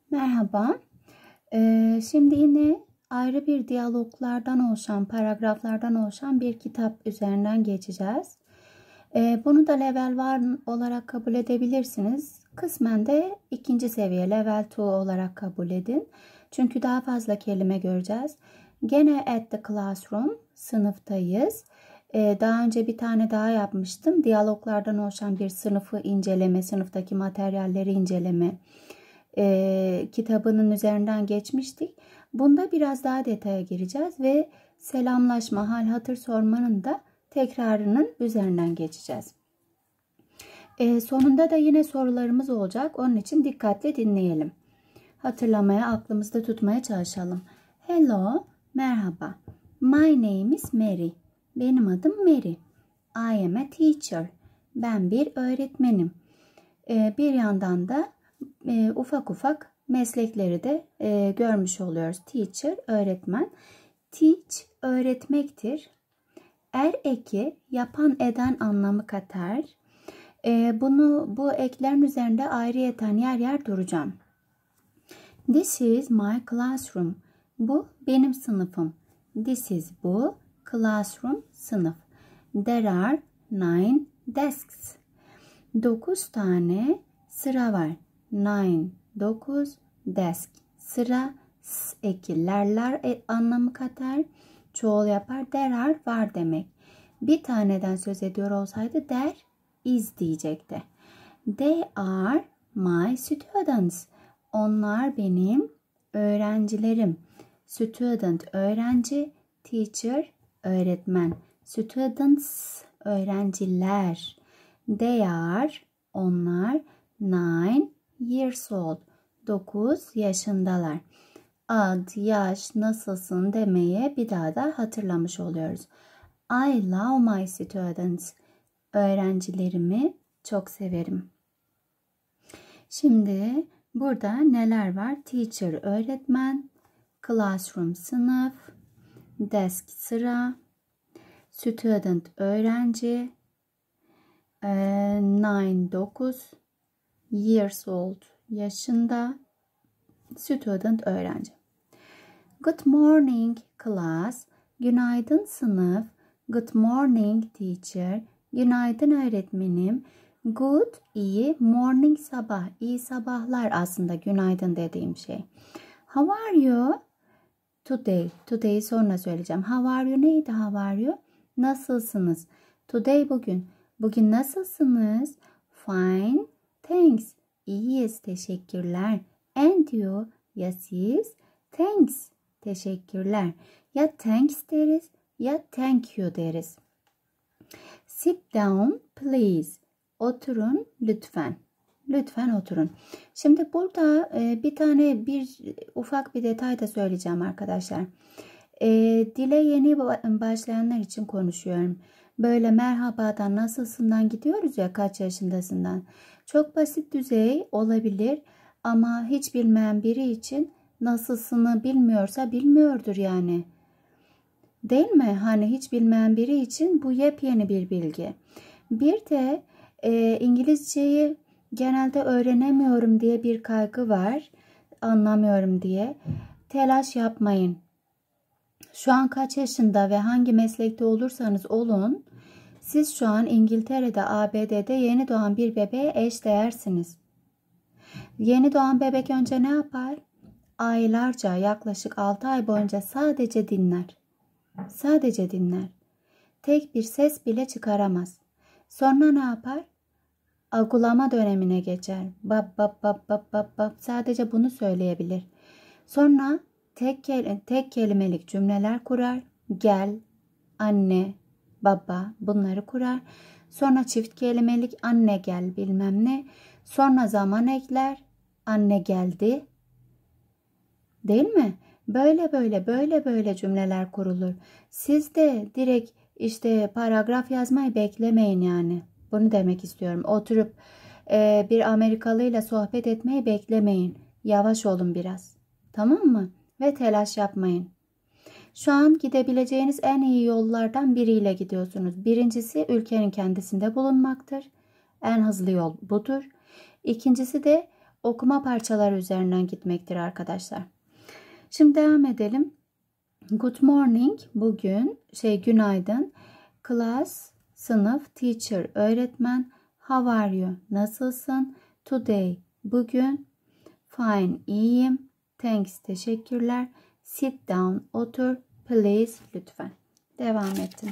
Merhaba. Şimdi yine ayrı bir diyaloglardan oluşan, paragraflardan oluşan bir kitap üzerinden geçeceğiz. Bunu da level 1 olarak kabul edebilirsiniz. Kısmen de ikinci seviye level 2 olarak kabul edin. Çünkü daha fazla kelime göreceğiz. Gene at the classroom, sınıftayız. Daha önce bir tane daha yapmıştım. Diyaloglardan oluşan bir sınıfı inceleme, sınıftaki materyalleri inceleme kitabının üzerinden geçmiştik. Bunda biraz daha detaya gireceğiz ve selamlaşma, hal hatır sormanın da tekrarının üzerinden geçeceğiz. Sonunda da yine sorularımız olacak. Onun için dikkatli dinleyelim. Hatırlamaya, aklımızda tutmaya çalışalım. Hello, merhaba. My name is Mary. Benim adım Mary. I am a teacher. Ben bir öğretmenim. Bir yandan da ufak ufak meslekleri de görmüş oluyoruz. Teacher, öğretmen. Teach, öğretmektir. Er eki, yapan eden anlamı katar. Bu eklerin üzerinde ayrıyeten yer yer duracağım. This is my classroom. Bu benim sınıfım. This is bu. Classroom, sınıf. There are 9 desks. 9 tane sıra var. 9 desk. Sıra ekillerler anlamı katar. Çoğul yapar. There are var demek. Bir taneden söz ediyor olsaydı there is diyecekti. They are my students. Onlar benim öğrencilerim. Student öğrenci, teacher öğretmen. Students öğrenciler. They are onlar 9 years old. 9 yaşındalar. Ad, yaş, nasılsın demeye bir daha da hatırlamış oluyoruz. I love my students. Öğrencilerimi çok severim. Şimdi burada neler var? Teacher öğretmen, classroom sınıf, desk sıra, student öğrenci, 9 years old yaşında, student öğrenci. Good morning class. Günaydın sınıf. Good morning teacher. Günaydın öğretmenim. Good, iyi. Morning, sabah. İyi sabahlar aslında günaydın dediğim şey. How are you? Today. Today'i sonra söyleyeceğim. How are you neydi? How are you? Nasılsınız? Today bugün. Bugün nasılsınız? Fine. Thanks. İyiyiz. Teşekkürler. And you? Ya siz? Thanks. Teşekkürler. Ya thanks deriz ya thank you deriz. Sit down please. Oturun lütfen. Lütfen oturun. Şimdi burada bir ufak bir detay da söyleyeceğim arkadaşlar. Dile yeni başlayanlar için konuşuyorum. Böyle merhabadan, nasılsından gidiyoruz ya, kaç yaşındasından. Çok basit düzey olabilir ama hiç bilmeyen biri için nasılsını bilmiyorsa bilmiyordur yani. Değil mi? Hani hiç bilmeyen biri için bu yepyeni bir bilgi. Bir de İngilizceyi genelde öğrenemiyorum diye bir kaygı var. Anlamıyorum diye. Telaş yapmayın. Şu an kaç yaşında ve hangi meslekte olursanız olun, siz şu an İngiltere'de, ABD'de yeni doğan bir bebeğe eşdeğersiniz. Yeni doğan bebek önce ne yapar? Aylarca, yaklaşık 6 ay boyunca sadece dinler. Sadece dinler. Tek bir ses bile çıkaramaz. Sonra ne yapar? Agulama dönemine geçer. Bab bab bab bab bab bab. Sadece bunu söyleyebilir. Sonra tek kelimelik cümleler kurar. Gel, anne, baba bunları kurar. Sonra çift kelimelik anne gel bilmem ne. Sonra zaman ekler. Anne geldi. Değil mi? Böyle cümleler kurulur. Siz de direkt işte paragraf yazmayı beklemeyin yani. Bunu demek istiyorum. Oturup bir Amerikalıyla sohbet etmeyi beklemeyin. Yavaş olun biraz. Tamam mı? Ve telaş yapmayın. Şu an gidebileceğiniz en iyi yollardan biriyle gidiyorsunuz. Birincisi ülkenin kendisinde bulunmaktır. En hızlı yol budur. İkincisi de okuma parçaları üzerinden gitmektir arkadaşlar. Şimdi devam edelim. Good morning, bugün, günaydın. Class, sınıf. Teacher, öğretmen. How are you, nasılsın? Today, bugün. Fine, iyiyim. Thanks, teşekkürler. Sit down, otur. Please, lütfen. Devam ettim.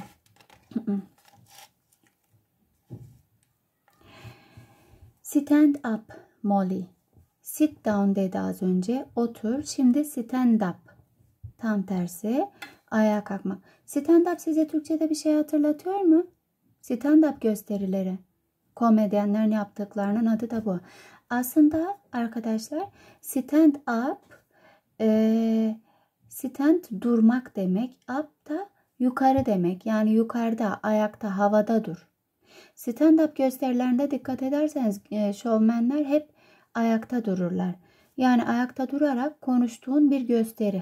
Stand up, Molly. Sit down dedi az önce. Otur. Şimdi stand up. Tam tersi. Ayağa kalkmak. Stand up size Türkçe'de bir şey hatırlatıyor mu? Stand up gösterileri. Komedyenlerin yaptıklarının adı da bu. Aslında arkadaşlar stand up stand durmak demek. Up da yukarı demek. Yani yukarıda, ayakta, havada dur. Stand up gösterilerinde dikkat ederseniz şovmenler hep ayakta dururlar. Yani ayakta durarak konuştuğun bir gösteri.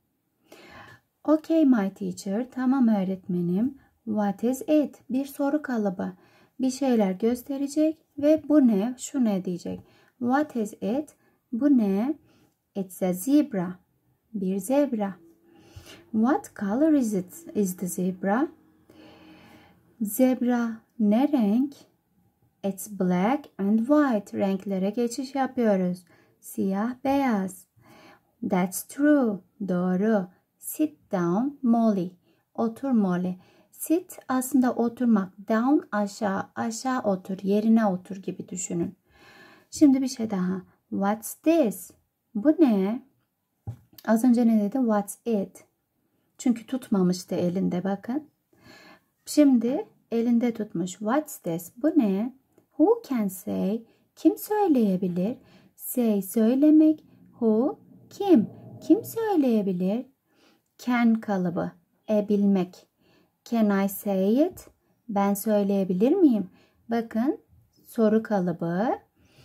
Okay my teacher, tamam öğretmenim. What is it? Bir soru kalıbı. Bir şeyler gösterecek ve bu ne? Şu ne diyecek? What is it? Bu ne? It's a zebra. Bir zebra. What color is it? Is the zebra? Zebra ne renk? It's black and white. Renklere geçiş yapıyoruz. Siyah, beyaz. That's true. Doğru. Sit down, Molly. Otur, Molly. Sit aslında oturmak. Down aşağı. Aşağı otur. Yerine otur gibi düşünün. Şimdi bir şey daha. What's this? Bu ne? Az önce ne dedi? What's it? Çünkü tutmamıştı elinde bakın. Şimdi elinde tutmuş. What's this? Bu ne? Who can say? Kim söyleyebilir? Say söylemek. Who? Kim? Kim söyleyebilir? Can kalıbı. Bilmek. Can I say it? Ben söyleyebilir miyim? Bakın soru kalıbı.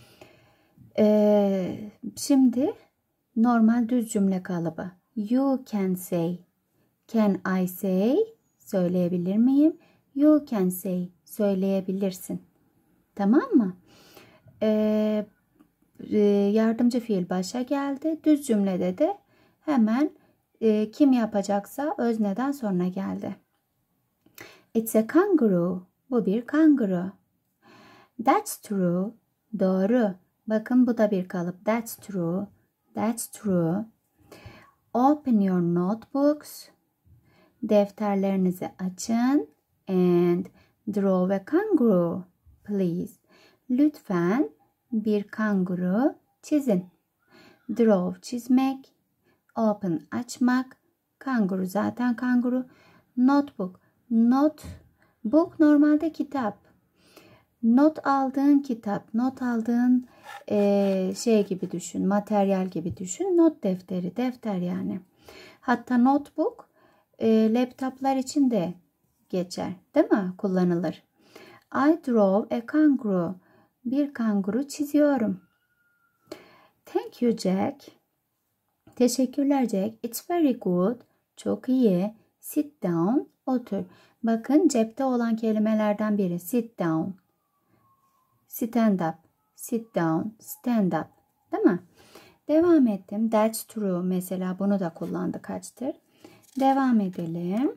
Şimdi normal düz cümle kalıbı. You can say. Can I say? Söyleyebilir miyim? You can say. Söyleyebilirsin. Tamam mı? Yardımcı fiil başa geldi. Düz cümlede de hemen kim yapacaksa özneden sonra geldi. It's a kangaroo. Bu bir kanguru. That's true. Doğru. Bakın bu da bir kalıp. That's true. That's true. Open your notebooks. Defterlerinizi açın. And draw a kangaroo. Please. Lütfen bir kanguru çizin. Draw çizmek. Open açmak. Kanguru zaten kanguru. Notebook. Notebook normalde kitap. Not aldığın kitap. Not aldığın şey gibi düşün. Materyal gibi düşün. Not defteri. Defter yani. Hatta notebook laptoplar için de geçer. Değil mi? Kullanılır. I draw a kangaroo. Bir kanguru çiziyorum. Thank you Jack. Teşekkürler Jack. It's very good. Çok iyi. Sit down. Otur. Bakın cepte olan kelimelerden biri. Sit down. Stand up. Sit down. Stand up. Değil mi? Devam ettim. That's true. Mesela bunu da kullandık kaçtır. Devam edelim.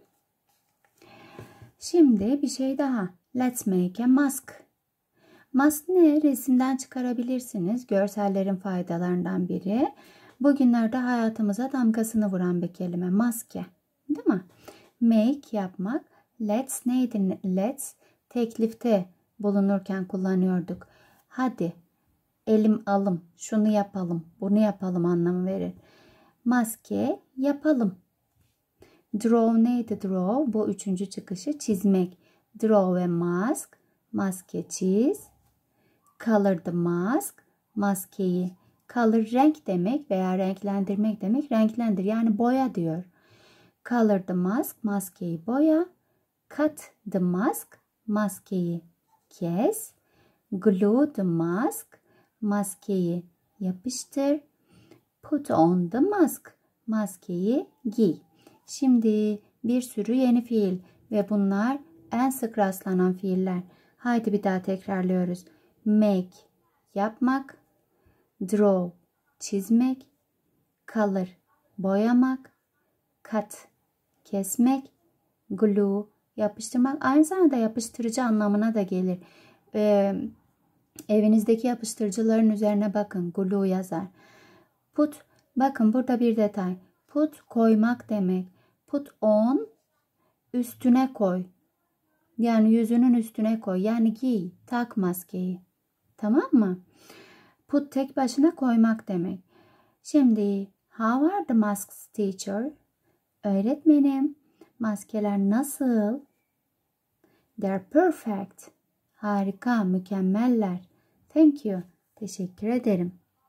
Şimdi bir şey daha. Let's make a mask. Mask ne? Resimden çıkarabilirsiniz. Görsellerin faydalarından biri. Bugünlerde hayatımıza damgasını vuran bir kelime. Maske. Değil mi? Make yapmak. Let's neydi? Let's teklifte bulunurken kullanıyorduk. Hadi elim alım, şunu yapalım, bunu yapalım anlamı verir. Maske yapalım. Draw neydi draw? Bu üçüncü çıkışı çizmek. Draw a mask. Maske çiz. Color the mask. Maskeyi. Color renk demek veya renklendirmek demek. Renklendir yani boya diyor. Color the mask. Maskeyi boya. Cut the mask. Maskeyi kes. Glue the mask. Maskeyi yapıştır. Put on the mask. Maskeyi giy. Şimdi bir sürü yeni fiil ve bunlar en sık rastlanan fiiller. Haydi bir daha tekrarlıyoruz. Make yapmak. Draw, çizmek. Color, boyamak. Cut, kesmek. Glue, yapıştırmak. Aynı zamanda yapıştırıcı anlamına da gelir. Evinizdeki yapıştırıcıların üzerine bakın. Glue yazar. Put, bakın burada bir detay. Put, koymak demek. Put on, üstüne koy. Yani yüzünün üstüne koy. Yani giy, tak maskeyi. Tamam mı? Put tek başına koymak demek. Şimdi, how are the masks teacher? Öğretmenim, maskeler nasıl? They're perfect. Harika, mükemmeller. Thank you. Teşekkür ederim.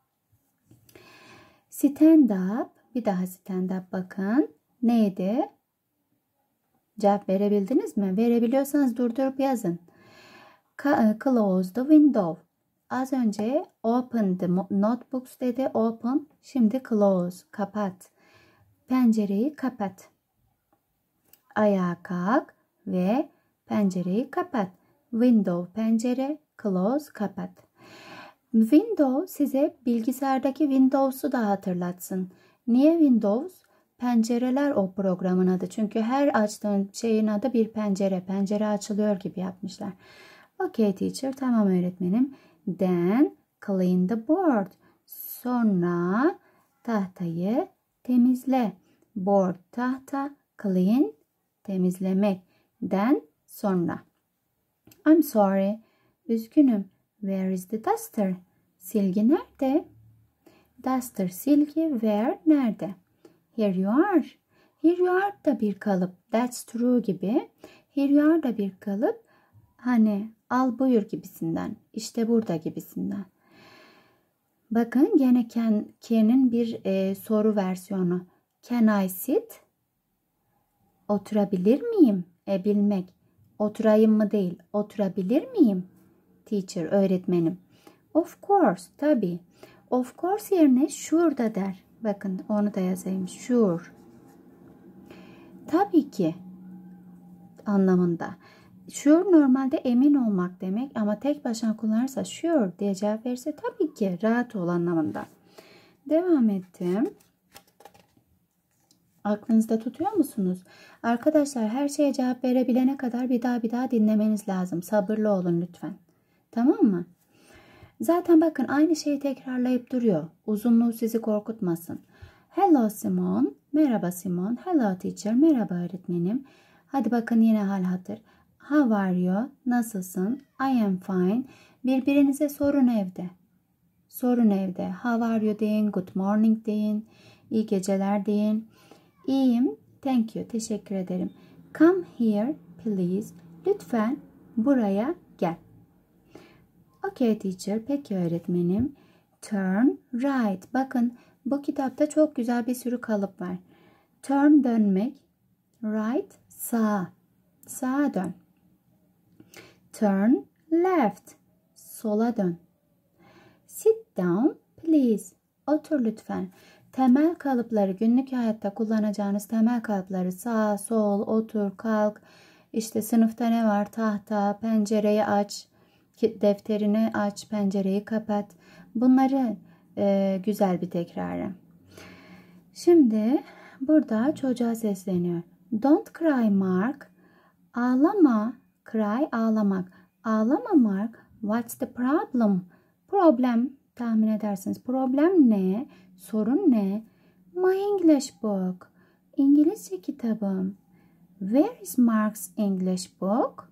Stand up. Bir daha stand up bakın. Neydi? Cevap verebildiniz mi? Verebiliyorsanız durdurup yazın. Close the window. Az önce open the notebooks dedi. Open. Şimdi close. Kapat. Pencereyi kapat. Ayağa kalk ve pencereyi kapat. Window pencere, close kapat. Window size bilgisayardaki Windows'u da hatırlatsın. Niye Windows? Pencereler o programın adı. Çünkü her açtığın şeyin adı bir pencere. Pencere açılıyor gibi yapmışlar. Okay teacher, tamam öğretmenim. Then clean the board. Sonra tahtayı temizle. Board, tahta, clean, temizlemek. Then, sonra. I'm sorry. Üzgünüm. Where is the duster? Silgi nerede? Duster, silgi. Where, nerede? Here you are. Here you are da bir kalıp. That's true gibi. Here you are da bir kalıp. Hani al buyur gibisinden. İşte burada gibisinden. Bakın gene can'in bir soru versiyonu. Can I sit? Oturabilir miyim? Bilmek. Oturayım mı değil. Oturabilir miyim? Teacher, öğretmenim. Of course, tabii. Of course yerine sure da der. Bakın onu da yazayım. Sure. Tabii ki anlamında. Sure normalde emin olmak demek ama tek başına kullanırsa sure diye cevap verirse tabii ki rahat ol anlamında. Devam ettim. Aklınızda tutuyor musunuz? Arkadaşlar her şeye cevap verebilene kadar bir daha dinlemeniz lazım. Sabırlı olun lütfen. Tamam mı? Zaten bakın aynı şeyi tekrarlayıp duruyor. Uzunluğu sizi korkutmasın. Hello Simon. Merhaba Simon. Hello teacher. Merhaba öğretmenim. Hadi bakın yine hal hatır. How are you? Nasılsın? I am fine. Birbirinize sorun evde. Sorun evde. How are you deyin? Good morning deyin. İyi geceler deyin. İyiyim. Thank you. Teşekkür ederim. Come here please. Lütfen buraya gel. Okay teacher. Peki öğretmenim. Turn right. Bakın bu kitapta çok güzel bir sürü kalıp var. Turn dönmek. Right sağ. Sağa dön. Turn left. Sola dön. Sit down please. Otur lütfen. Temel kalıpları, günlük hayatta kullanacağınız temel kalıpları sağ, sol, otur, kalk, işte sınıfta ne var, tahta, pencereyi aç, defterini aç, pencereyi kapat. Bunları güzel bir tekrarı. Şimdi burada çocuğa sesleniyor. Don't cry Mark. Ağlama. Cry, ağlamak. Ağlama Mark. What's the problem? Problem, tahmin edersiniz. Problem ne? Sorun ne? My English book. İngilizce kitabım. Where is Mark's English book?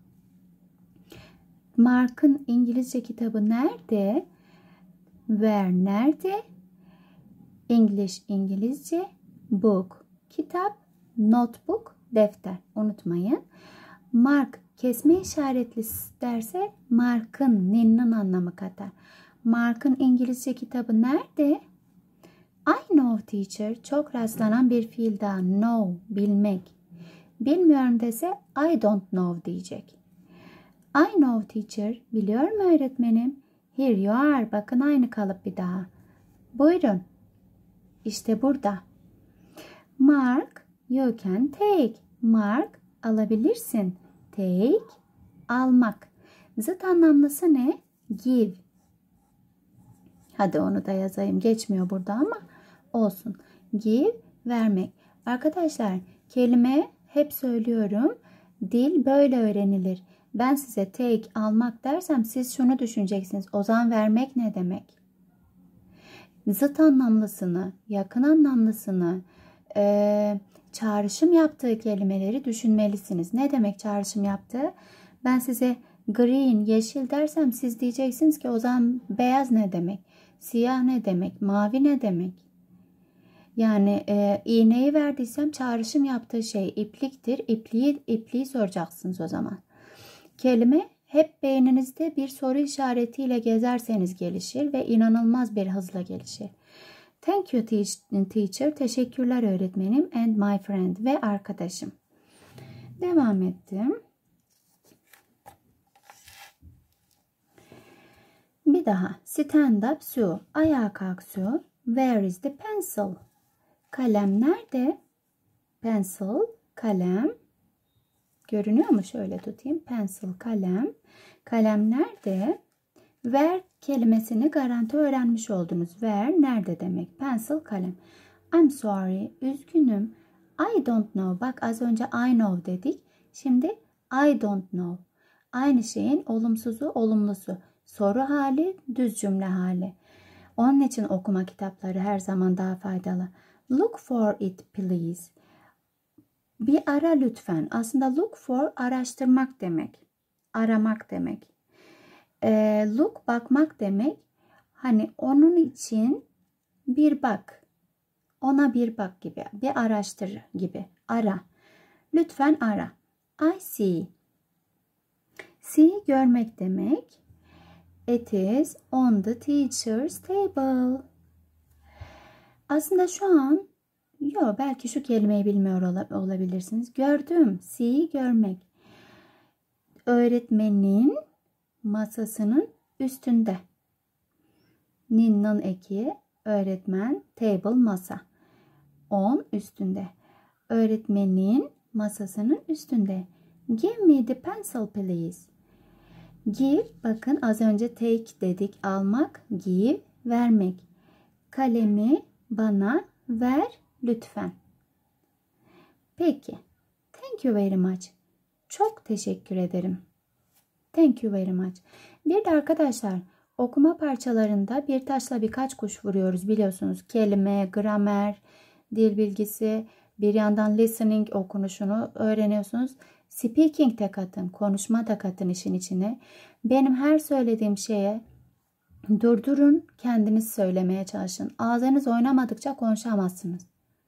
Mark'ın İngilizce kitabı nerede? Where, nerede? English, İngilizce. Book, kitap. Notebook, defter. Unutmayın. Mark, kesme işaretli derse Mark'ın, nin'in anlamı katar. Mark'ın İngilizce kitabı nerede? I know teacher. Çok rastlanan bir fiil daha. Know, bilmek. Bilmiyorum dese I don't know diyecek. I know teacher. Biliyorum öğretmenim. Here you are. Bakın aynı kalıp bir daha. Buyurun. İşte burada. Mark, you can take. Mark, alabilirsin. Take, almak. Zıt anlamlısı ne? Give. Hadi onu da yazayım. Geçmiyor burada ama olsun. Give, vermek. Arkadaşlar kelime hep söylüyorum. Dil böyle öğrenilir. Ben size take, almak dersem siz şunu düşüneceksiniz. O zaman vermek ne demek? Zıt anlamlısını, yakın anlamlısını, çağrışım yaptığı kelimeleri düşünmelisiniz. Ne demek çağrışım yaptığı? Ben size green, yeşil dersem siz diyeceksiniz ki o zaman beyaz ne demek? Siyah ne demek? Mavi ne demek? Yani iğneyi verdiysem çağrışım yaptığı şey ipliktir. İpliği soracaksınız o zaman. Kelime hep beyninizde bir soru işaretiyle gezerseniz gelişir ve inanılmaz bir hızla gelişir. Thank you teacher. Teşekkürler öğretmenim. And my friend. Ve arkadaşım. Devam ettim. Bir daha. Stand up Sue. Ayağa kalk Sue. Where is the pencil? Kalem nerede? Pencil, kalem. Görünüyor mu? Şöyle tutayım. Pencil, kalem. Kalem nerede? Where kelimesini garanti öğrenmiş oldunuz. Where, nerede demek. Pencil, kalem. I'm sorry, üzgünüm. I don't know. Bak az önce I know dedik. Şimdi I don't know. Aynı şeyin olumsuzu, olumlusu. Soru hali, düz cümle hali. Onun için okuma kitapları her zaman daha faydalı. Look for it please. Bir ara lütfen. Aslında look for araştırmak demek. Aramak demek. Look bakmak demek. Hani onun için bir bak. Ona bir bak gibi. Bir araştır gibi. Ara. Lütfen ara. I see. See görmek demek. It is on the teacher's table. Aslında şu an belki şu kelimeyi bilmiyor olabilirsiniz. Gördüm. See görmek. Öğretmenin masasının üstünde. Nin'nin eki öğretmen, table masa. On üstünde. Öğretmenin masasının üstünde. Give me the pencil please. Give, bakın az önce take dedik, almak, give, vermek. Kalemi bana ver lütfen. Peki. Thank you very much. Çok teşekkür ederim. Thank you very much. Bir de arkadaşlar okuma parçalarında bir taşla birkaç kuş vuruyoruz biliyorsunuz. Kelime, gramer, dil bilgisi, bir yandan listening okunuşunu öğreniyorsunuz. Speaking de katın, konuşma da katın işin içine. Benim her söylediğim şeye durdurun, kendiniz söylemeye çalışın. Ağzınız oynamadıkça konuşamazsınız.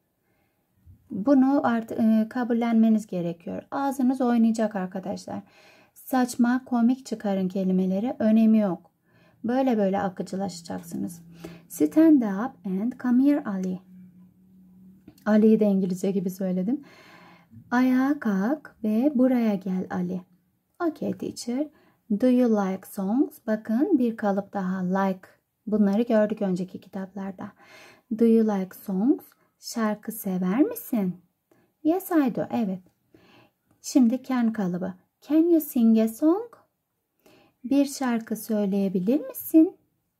Bunu artık kabullenmeniz gerekiyor. Ağzınız oynayacak arkadaşlar. Saçma, komik çıkarın kelimeleri. Önemi yok. Böyle böyle akıcılaşacaksınız. Stand up and come here Ali. Ali'yi de İngilizce gibi söyledim. Ayağa kalk ve buraya gel Ali. Okay teacher. Do you like songs? Bakın bir kalıp daha like. Bunları gördük önceki kitaplarda. Do you like songs? Şarkı sever misin? Yes I do. Evet. Şimdi can kalıbı. Can you sing a song? Bir şarkı söyleyebilir misin?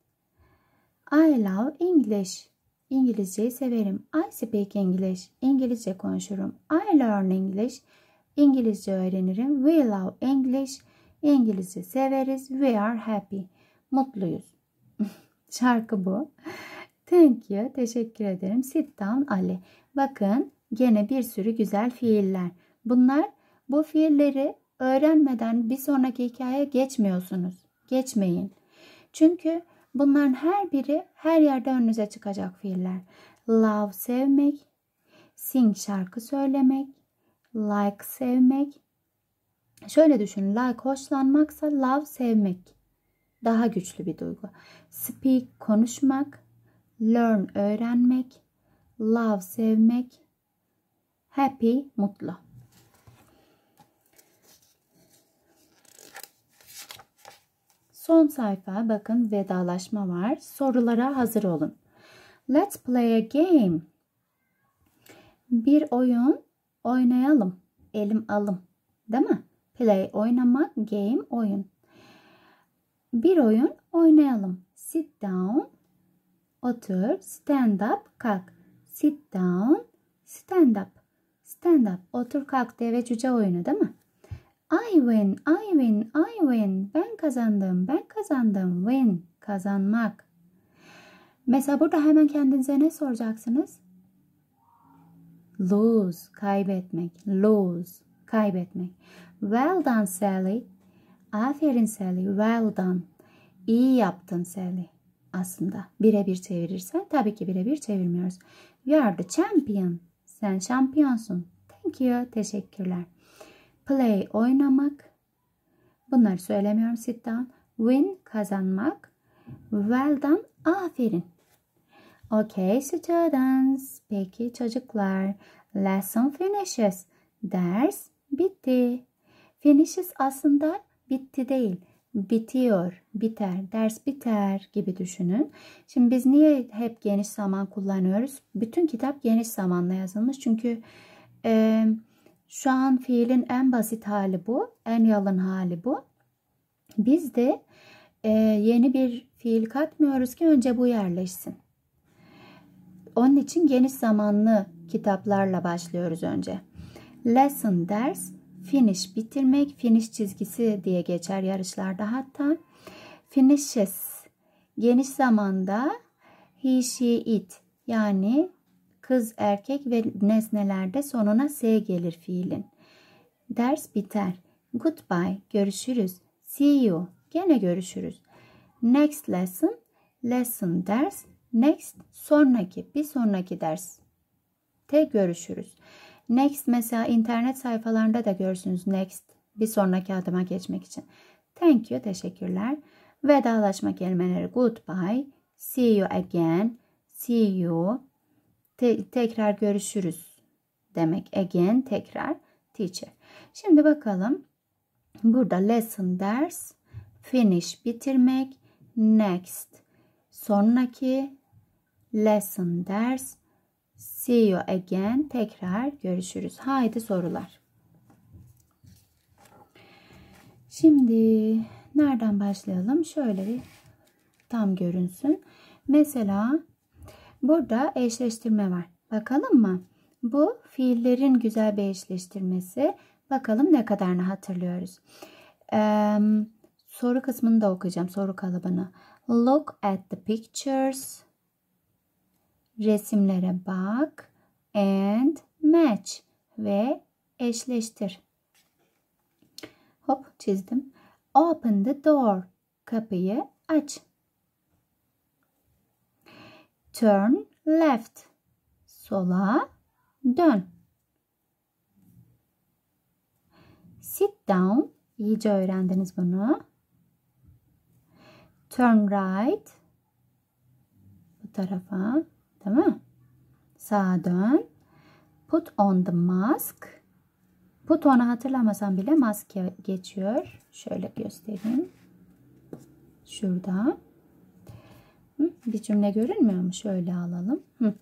I love English. İngilizceyi severim. I speak English. İngilizce konuşurum. I learn English. İngilizce öğrenirim. We love English. İngilizce severiz. We are happy. Mutluyuz. Şarkı bu. Thank you. Teşekkür ederim. Sit down Ali. Bakın gene bir sürü güzel fiiller. Bu fiilleri öğrenmeden bir sonraki hikayeye geçmiyorsunuz. Geçmeyin. Çünkü bunların her biri her yerde önünüze çıkacak fiiller. Love sevmek, sing şarkı söylemek, like sevmek. Şöyle düşünün, like hoşlanmaksa love sevmek. Daha güçlü bir duygu. Speak konuşmak, learn öğrenmek, love sevmek, happy mutlu. Son sayfa bakın vedalaşma var. Sorulara hazır olun. Let's play a game. Bir oyun oynayalım. Elim alım. Değil mi? Play oynamak, game oyun. Bir oyun oynayalım. Sit down otur. Stand up, kalk. Sit down, stand up. Stand up, otur kalk, deve cüce oyunu değil mi? I win, I win, I win. Ben kazandım, ben kazandım. Win, kazanmak. Mesela burada hemen kendinize ne soracaksınız? Lose, kaybetmek. Lose, kaybetmek. Well done Sally. Aferin Sally. Well done. İyi yaptın Sally. Aslında birebir çevirirsen, tabii ki birebir çevirmiyoruz. You are the champion. Sen şampiyonsun. Thank you. Teşekkürler. Play, oynamak. Bunları söylemiyorum. Sit down. Win, kazanmak. Well done, aferin. Okay students. Peki çocuklar. Lesson finishes. Ders bitti. Finishes aslında bitti değil. Bitiyor, biter, ders biter gibi düşünün. Şimdi biz niye hep geniş zaman kullanıyoruz? Bütün kitap geniş zamanla yazılmış. Çünkü şu an fiilin en basit hali bu. En yalın hali bu. Biz de yeni bir fiil katmıyoruz ki önce bu yerleşsin. Onun için geniş zamanlı kitaplarla başlıyoruz önce. Lesson, ders, finish, bitirmek, finish çizgisi diye geçer yarışlarda hatta. Finishes, geniş zamanda he, she, it, yani kız, erkek ve nesnelerde sonuna s gelir fiilin. Ders biter. Goodbye, görüşürüz. See you, gene görüşürüz. Next lesson, lesson, ders, next, sonraki, bir sonraki ders. Görüşürüz. Next mesela internet sayfalarında da görürsünüz next, bir sonraki adıma geçmek için. Thank you, teşekkürler. Vedalaşma kelimeleri goodbye, see you again, see you, tekrar görüşürüz demek. Again, tekrar, teacher. Şimdi bakalım. Burada lesson, ders, finish, bitirmek, next, sonraki, lesson, ders, see you again, tekrar görüşürüz. Haydi sorular. Şimdi nereden başlayalım? Şöyle bir tam görünsün. Mesela burada eşleştirme var. Bakalım mı? Bu fiillerin güzel bir eşleştirmesi. Bakalım ne kadarını hatırlıyoruz. Soru kısmını da okuyacağım. Soru kalıbını. Look at the pictures. Resimlere bak. And match. Ve eşleştir. Hop çizdim. Open the door. Kapıyı aç. Turn left. Sola dön. Sit down. İyice öğrendiniz bunu. Turn right. Bu tarafa. Tamam. Sağa dön. Put on the mask. Put on'u hatırlamasam bile maske geçiyor. Şöyle göstereyim. Şurada. Bir cümle görünmüyor mu? Şöyle alalım.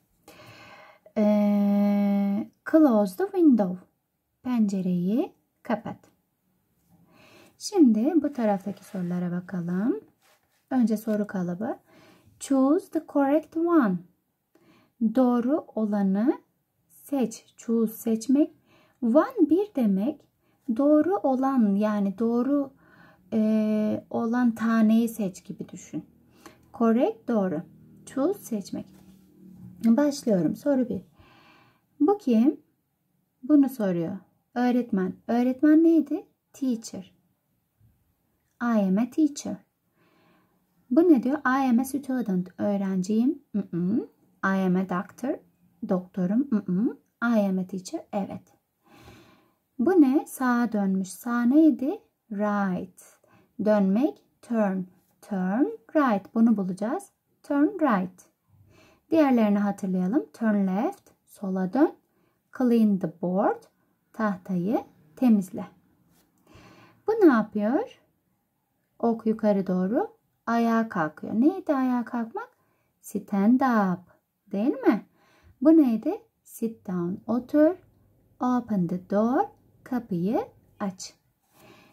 Close the window. Pencereyi kapat. Şimdi bu taraftaki sorulara bakalım. Önce soru kalıbı. Choose the correct one. Doğru olanı seç. Choose, seçmek. One, bir demek. Doğru olan, yani doğru olan taneyi seç gibi düşün. Correct, doğru. Choose, seçmek. Başlıyorum. Soru 1. Bu kim? Bunu soruyor. Öğretmen. Öğretmen neydi? Teacher. I am a teacher. Bu ne diyor? I am a student. Öğrenciyim. I am a doctor. Doktorum. I am a teacher. Evet. Bu ne? Sağa dönmüş. Sağ neydi? Right. Dönmek. Turn. Turn right. Bunu bulacağız. Turn right. Diğerlerini hatırlayalım. Turn left. Sola dön. Clean the board. Tahtayı temizle. Bu ne yapıyor? Ok yukarı doğru. Ayağa kalkıyor. Neydi ayağa kalkmak? Stand up. Değil mi? Bu neydi? Sit down. Otur. Open the door. Kapıyı aç.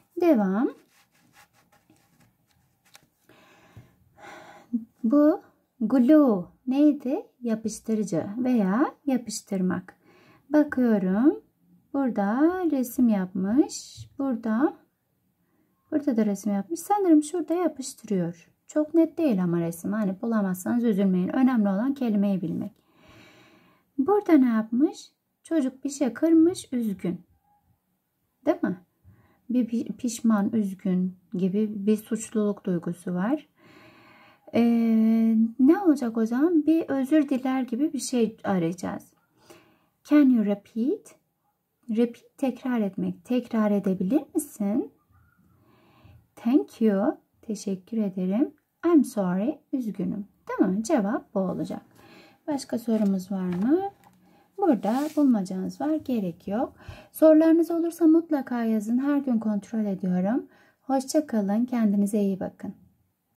Devam. Bu Glue neydi? Yapıştırıcı veya yapıştırmak. Bakıyorum. Burada resim yapmış. Burada da resim yapmış. Sanırım şurada yapıştırıyor. Çok net değil ama resim. Hani bulamazsanız üzülmeyin. Önemli olan kelimeyi bilmek. Burada ne yapmış? Çocuk bir şey kırmış, üzgün. Değil mi? Bir pişman, üzgün gibi bir suçluluk duygusu var. Ne olacak o zaman? Bir özür diler gibi bir şey arayacağız. Can you repeat? Repeat tekrar etmek. Tekrar edebilir misin? Thank you. Teşekkür ederim. I'm sorry. Üzgünüm. Değil mi? Cevap bu olacak. Başka sorumuz var mı? Burada bulmacanız var. Gerek yok. Sorularınız olursa mutlaka yazın. Her gün kontrol ediyorum. Hoşça kalın. Kendinize iyi bakın.